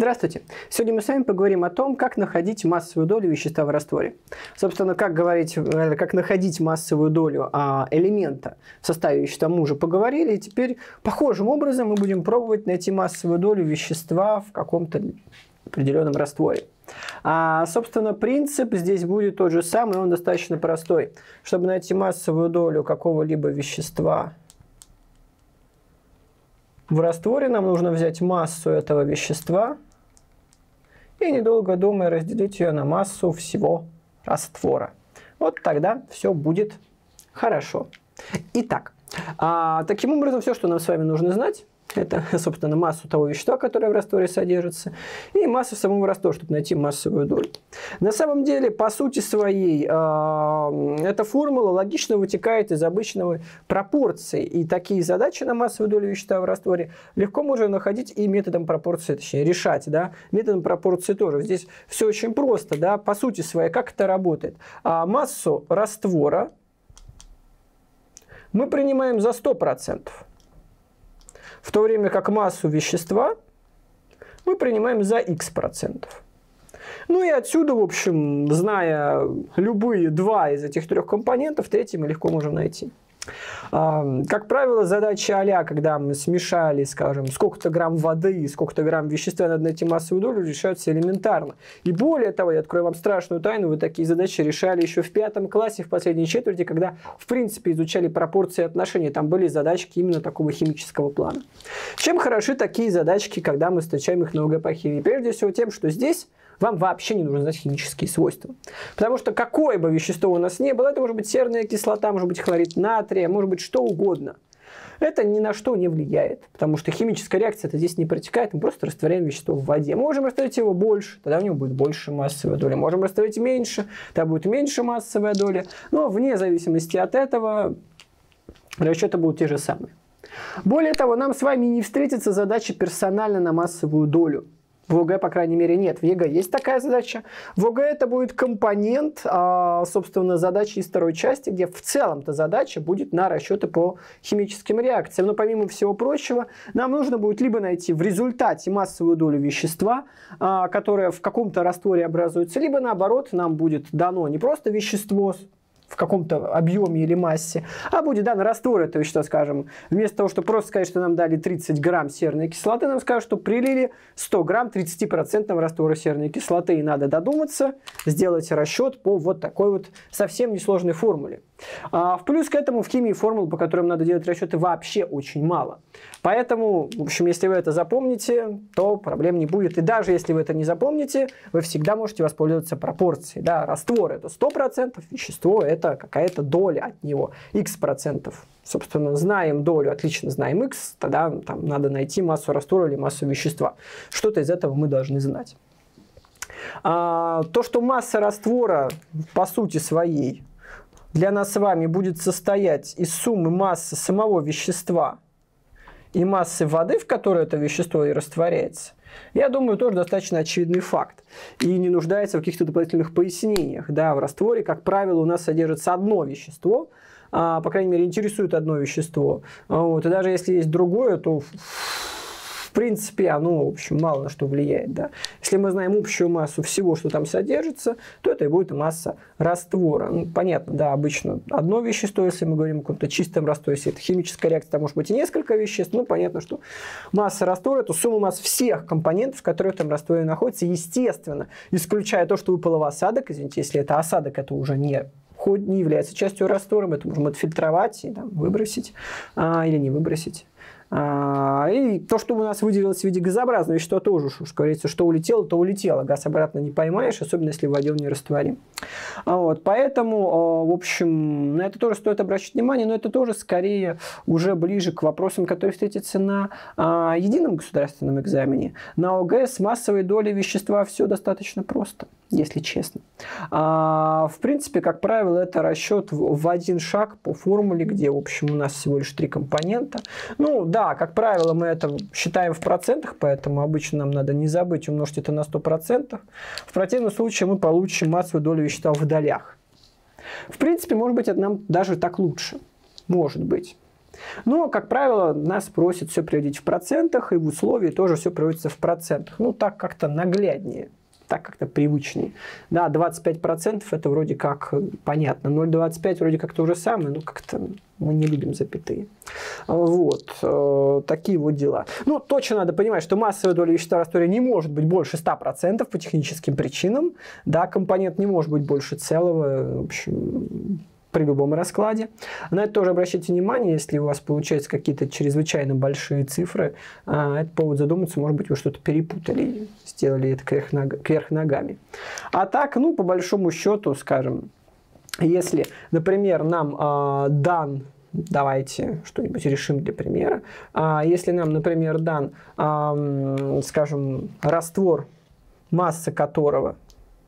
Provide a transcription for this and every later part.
Здравствуйте! Сегодня мы с вами поговорим о том, как находить массовую долю вещества в растворе. Собственно, как находить массовую долю элемента в составе вещества, мы уже поговорили. И теперь похожим образом мы будем пробовать найти массовую долю вещества в каком-то определенном растворе. Собственно, принцип здесь будет тот же самый, он достаточно простой. Чтобы найти массовую долю какого-либо вещества в растворе, нам нужно взять массу этого вещества и, недолго думая, разделить ее на массу всего раствора. Вот тогда все будет хорошо. Итак, таким образом, все, что нам с вами нужно знать, это, собственно, массу того вещества, которое в растворе содержится, и массу самого раствора, чтобы найти массовую долю. На самом деле, по сути своей, эта формула логично вытекает из обычной пропорции. И такие задачи на массовую долю вещества в растворе легко можно находить и методом пропорции, точнее, решать. Да? Методом пропорции тоже. Здесь все очень просто. Да? По сути своей, как это работает? Массу раствора мы принимаем за 100%. В то время как массу вещества мы принимаем за x%. Ну и отсюда, в общем, зная любые два из этих трех компонентов, третий мы легко можем найти. Как правило, задачи а-ля, когда мы смешали, скажем, сколько-то грамм воды и сколько-то грамм вещества, надо найти массовую долю, решаются элементарно. И более того, я открою вам страшную тайну, вы такие задачи решали еще в 5 классе, в последней четверти, когда, в принципе, изучали пропорции отношений. Там были задачки именно такого химического плана. Чем хороши такие задачки, когда мы встречаем их на ОГЭ по химии? Прежде всего тем, что здесь вам вообще не нужно знать химические свойства. Потому что какое бы вещество у нас ни было, это может быть серная кислота, может быть хлорид натрия, может быть что угодно. Это ни на что не влияет, потому что химическая реакция здесь не протекает, мы просто растворяем вещество в воде. Мы можем растворить его больше, тогда у него будет больше массовая доля. Можем растворить меньше, тогда будет меньше массовая доля. Но вне зависимости от этого расчеты будут те же самые. Более того, нам с вами не встретится задача персонально на массовую долю. В ОГЭ, по крайней мере, нет. В ЕГЭ есть такая задача. В ОГЭ это будет компонент, собственно, задачи из второй части, где в целом-то задача будет на расчеты по химическим реакциям. Но помимо всего прочего, нам нужно будет либо найти в результате массовую долю вещества, которое в каком-то растворе образуется, либо наоборот, нам будет дано не просто вещество в каком-то объеме или массе, а будет дано раствор этого вещества, скажем, вместо того, чтобы просто сказать, что нам дали 30 грамм серной кислоты, нам скажут, что прилили 100 грамм 30% раствора серной кислоты. И надо додуматься, сделать расчет по вот такой вот совсем несложной формуле. В плюс к этому в химии формул, по которым надо делать расчеты, вообще очень мало. Поэтому, в общем, если вы это запомните, то проблем не будет. И даже если вы это не запомните, вы всегда можете воспользоваться пропорцией. Да, раствор это 100%, вещество это какая-то доля от него, x%. Собственно, знаем долю, отлично знаем x, тогда там надо найти массу раствора или массу вещества. Что-то из этого мы должны знать. То, что масса раствора по сути своей для нас с вами будет состоять из суммы массы самого вещества и массы воды, в которой это вещество и растворяется, я думаю, тоже достаточно очевидный факт. И не нуждается в каких-то дополнительных пояснениях. Да, в растворе, как правило, у нас содержится одно вещество, по крайней мере, интересует одно вещество. Вот, и даже если есть другое, то в принципе, оно, в общем, мало на что влияет. Да? Если мы знаем общую массу всего, что там содержится, то это и будет масса раствора. Ну, понятно, да, обычно одно вещество, если мы говорим о каком-то чистом растворе, если это химическая реакция, там может быть и несколько веществ, но понятно, что масса раствора – это сумма масс всех компонентов, которые в этом растворе находятся, естественно, исключая то, что выпало в осадок. Извините, если это осадок, это уже не является частью раствора, это можем отфильтровать и там, выбросить или не выбросить. И то, что у нас выделилось в виде газообразного вещества, тоже, уж говорится, что улетело, то улетело. Газ обратно не поймаешь, особенно если в воде он не растворим. Вот, поэтому, в общем, на это тоже стоит обращать внимание, но это тоже скорее уже ближе к вопросам, которые встретятся на едином государственном экзамене. На ОГЭ с массовой долей вещества все достаточно просто, если честно. В принципе, как правило, это расчет в один шаг по формуле, где, в общем, у нас всего лишь 3 компонента. Ну, да, как правило, мы это считаем в процентах, поэтому обычно нам надо не забыть умножить это на 100%. В противном случае мы получим массовую долю вещества в долях. В принципе, может быть, это нам даже так лучше. Может быть. Но, как правило, нас просят все приводить в процентах, и в условии тоже все приводится в процентах. Ну, так как-то нагляднее, так как-то привычнее. Да, 25% это вроде как понятно, 0,25 вроде как то же самое, но как-то мы не любим запятые. Вот, такие вот дела. Ну, точно надо понимать, что массовая доля вещества в растворе не может быть больше 100% по техническим причинам. Да, компонент не может быть больше целого, в общем, при любом раскладе. На это тоже обращайте внимание, если у вас получаются какие-то чрезвычайно большие цифры, это повод задуматься, может быть, вы что-то перепутали, сделали это кверх ногами. А так, ну, по большому счету, скажем, если, например, нам дан, давайте что-нибудь решим для примера, если нам, например, дан, скажем, раствор, масса которого,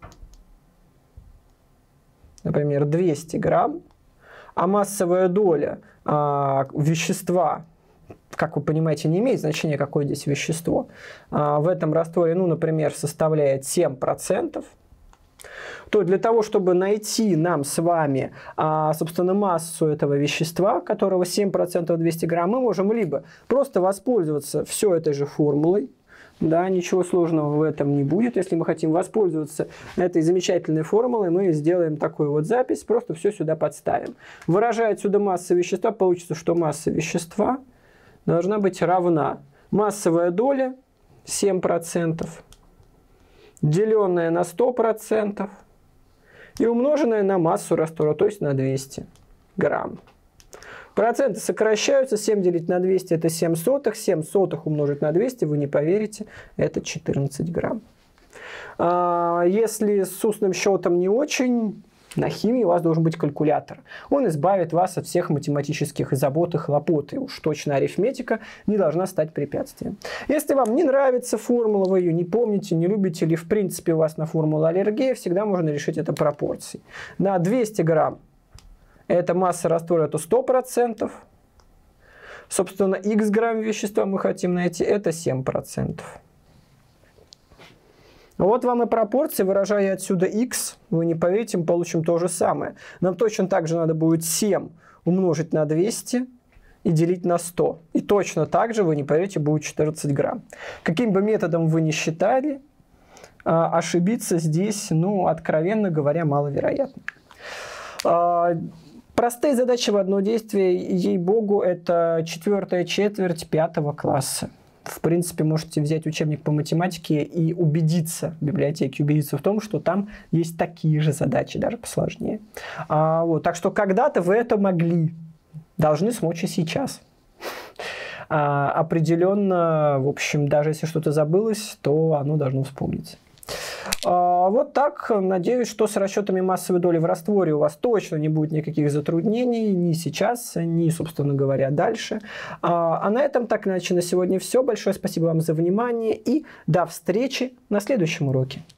например, 200 грамм, а массовая доля вещества, как вы понимаете, не имеет значения, какое здесь вещество, в этом растворе, ну, например, составляет 7%, то для того, чтобы найти нам с вами, собственно, массу этого вещества, которого 7% 200 грамм, мы можем либо просто воспользоваться все этой же формулой, да, ничего сложного в этом не будет. Если мы хотим воспользоваться этой замечательной формулой, мы сделаем такую вот запись, просто все сюда подставим. Выражая отсюда массу вещества, получится, что масса вещества должна быть равна массовая доля 7%, деленная на 100% и умноженная на массу раствора, то есть на 200 грамм. Проценты сокращаются, 7 делить на 200 это 7 сотых, 7 сотых умножить на 200, вы не поверите, это 14 грамм. Если с устным счетом не очень, на химии у вас должен быть калькулятор. Он избавит вас от всех математических забот и хлопот, и уж точно арифметика не должна стать препятствием. Если вам не нравится формула, вы ее не помните, не любите, или в принципе у вас на формулу аллергия, всегда можно решить это пропорцией. На 200 грамм это масса раствора, это 100%. Собственно, х грамм вещества мы хотим найти, это 7%. Вот вам и пропорции, выражая отсюда x, вы не поверите, мы получим то же самое. Нам точно так же надо будет 7 умножить на 200 и делить на 100. И точно так же, вы не поверите, будет 14 грамм. Каким бы методом вы ни считали, ошибиться здесь, ну, откровенно говоря, маловероятно. Простые задачи в одно действие, ей-богу, это 4-я четверть 5 класса. В принципе, можете взять учебник по математике и убедиться в библиотеке, убедиться в том, что там есть такие же задачи, даже посложнее. Вот, так что когда-то вы это могли, должны смочь и сейчас. Определенно, в общем, даже если что-то забылось, то оно должно вспомниться. Вот так. Надеюсь, что с расчетами массовой доли в растворе у вас точно не будет никаких затруднений ни сейчас, ни, собственно говоря, дальше. А на этом так иначе на сегодня все. Большое спасибо вам за внимание и до встречи на следующем уроке.